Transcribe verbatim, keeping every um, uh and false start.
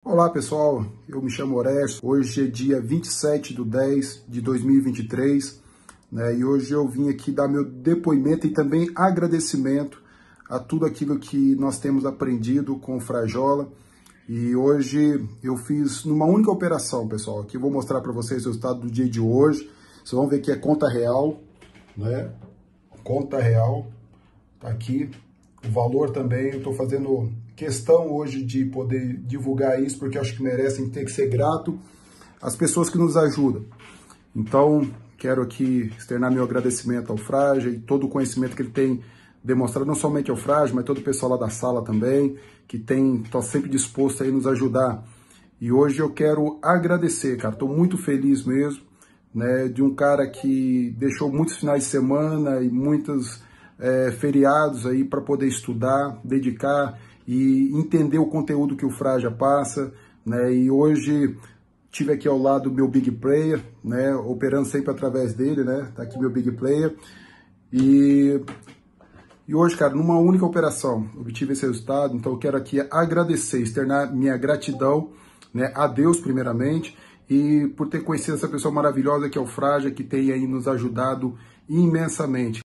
Olá pessoal, eu me chamo Orestes, hoje é dia vinte e sete de dez de dois mil e vinte e três, né, e hoje eu vim aqui dar meu depoimento e também agradecimento a tudo aquilo que nós temos aprendido com o Frajola. E hoje eu fiz numa única operação, pessoal, aqui eu vou mostrar para vocês o resultado do dia de hoje. Vocês vão ver que é conta real, né, conta real, tá aqui. O valor também, eu estou fazendo questão hoje de poder divulgar isso, porque acho que merecem ter que ser grato às pessoas que nos ajudam. Então, quero aqui externar meu agradecimento ao Fraja e todo o conhecimento que ele tem demonstrado, não somente ao Fraja, mas todo o pessoal lá da sala também, que tem, está sempre disposto a nos ajudar. E hoje eu quero agradecer, cara, estou muito feliz mesmo, né, de um cara que deixou muitos finais de semana e muitos é, feriados aí para poder estudar, dedicar e entender o conteúdo que o Fraja passa, né? E hoje tive aqui ao lado o meu Big Player, né? Operando sempre através dele, né? Tá aqui meu Big Player. E, e hoje, cara, numa única operação, obtive esse resultado. Então eu quero aqui agradecer, externar minha gratidão, né? A Deus primeiramente, e por ter conhecido essa pessoa maravilhosa que é o Fraja, que tem aí nos ajudado imensamente.